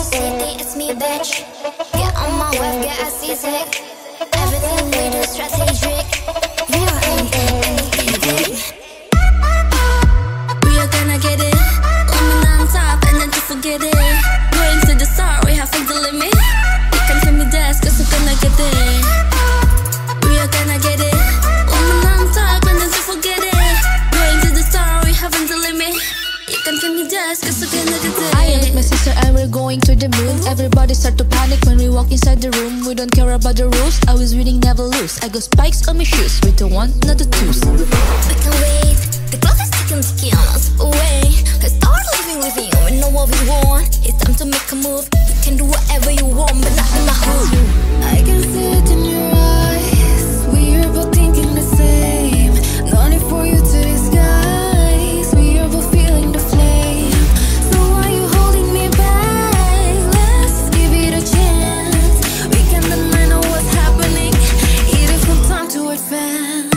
city, it's me, bitch. Get on my web, get a seasick. Everything we do strategic. We are on top and leaving. We are gonna get it. Woman on top and then to forget it. Going to the start, we haven't the limit. You can feel me dance, cause we're gonna get it. We are gonna get it. Woman on top and then to forget it. Going to the start, we haven't the limit. You can feel me dance, cause we're gonna get it. I am with my sister and we're going to the moon. Everybody start to panic when we walk inside the room. We don't care about the rules, I was winning, never lose. I got spikes on my shoes, with the one, not the twos. We can wait, the clock is ticking on us away. Let's start living, we know what we want. It's time to make a move. You can do whatever you want, but not in my hood. I can see it in your eyes. We are both thinking the same. No need for you to disguise. We are both feeling the flame. So why you holding me back? Let's give it a chance. We can deny know what's happening. It is no time to advance.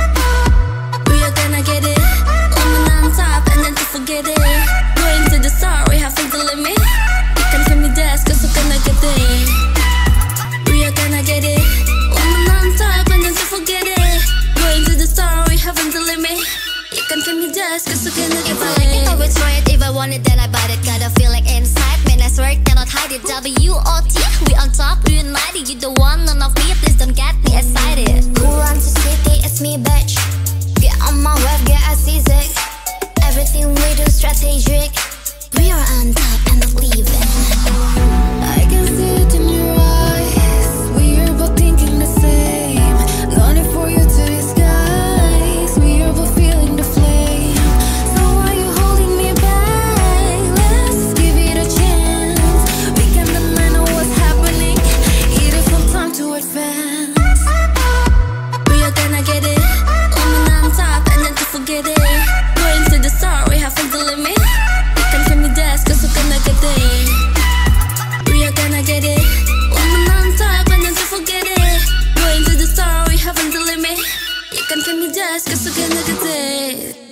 We are gonna get it. Woman on top and then to forget it. Going to the start, we haven't the limit. You can feel me dance, cause we're gonna get it. We are gonna get it. Woman on top and then to forget it. Going to the start, we haven't the limit. You can feel me dance, cause we're gonna get If I like it, it. I will try it. If I want it, then I buy it. Got a feeling inside, man, I swear cannot hide it. W-O-T, we on top, we united. You the one, none of me, please don't get me excited. Who runs the city? It's me, bitch. Get on my web, get a seasick. Everything we do strategic. We are on top and not leaving. I can see it in your eyes. We are both thinking the same. No need for you to disguise. We are both feeling the flame. So why you holding me back? Let's give it a chance. We can deny know what's happening. It is no time to advance. We are gonna get it. Woman on top and then to forget it. Going to the start, we haven't the limit. You can feel me dance, cause we're gonna get it. We are gonna get it. Woman on top and then to forget it. Going to the start, we haven't the limit. You can feel me dance, cause we're gonna get it.